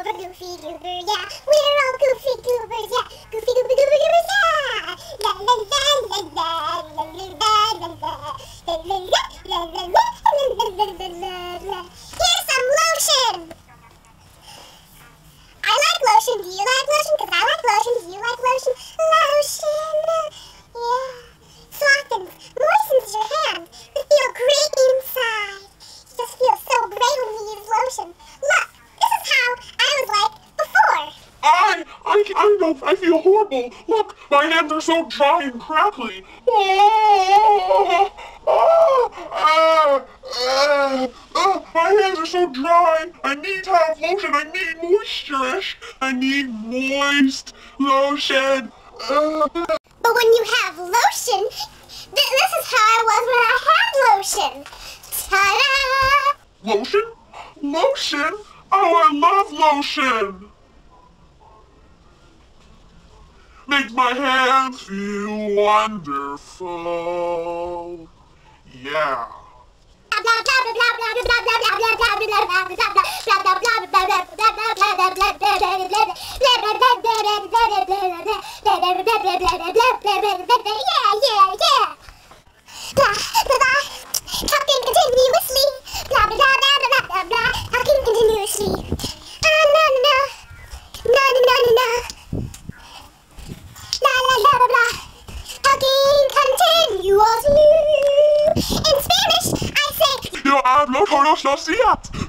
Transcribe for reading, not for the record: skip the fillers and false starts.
over Goofy Goober, yeah. We're all Goofy Goobers, yeah. Goofy Goober Goobers, yeah. La la la la la la la la la la la la la. Here's some lotion. I like lotion. Do you like lotion? Cause I like lotion. Do you like lotion? Lotion. Yeah. Softens, moistens your hand. You feel great inside. You just feel so great when you use lotion. Look, this is how I was like before. I feel horrible. Look, my hands are so dry and crackly. My hands are so dry. I need to have lotion. I need moisture. I need moist lotion. But when you have lotion, this is how I was when I had lotion. Ta-da! Lotion? Lotion? Oh, I love lotion. Makes my hands feel wonderful. Yeah. Talking continuously. Blah blah blah blah blah blah blah. Talking continuously. Na na na na na na. La la la blah blah. Talking continuously. In Spanish, I say. Yo hablo todos los días.